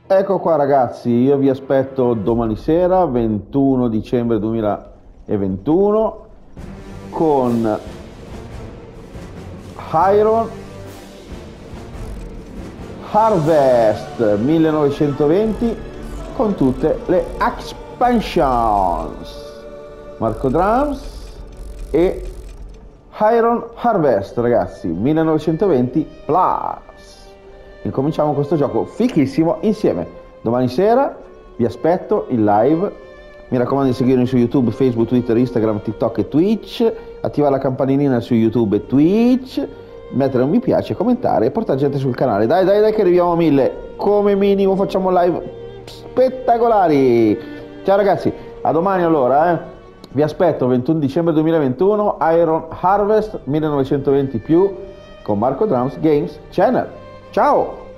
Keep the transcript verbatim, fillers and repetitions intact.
Ecco qua ragazzi, io vi aspetto domani sera, ventuno dicembre duemilaventuno, con Iron Harvest millenovecentoventi con tutte le expansions. Marco Drums e Iron Harvest ragazzi, millenovecentoventi Plus. Incominciamo questo gioco fichissimo insieme. Domani sera vi aspetto in live. Mi raccomando di seguirmi su YouTube, Facebook, Twitter, Instagram, TikTok e Twitch. Attivare la campanellina su YouTube e Twitch. Mettere un mi piace, commentare e portare gente sul canale. Dai, dai, dai che arriviamo a mille. Come minimo facciamo live spettacolari. Ciao ragazzi, a domani allora, eh. Vi aspetto ventuno dicembre duemilaventuno, Iron Harvest millenovecentoventi più con Marco Drums Games Channel. Ciao!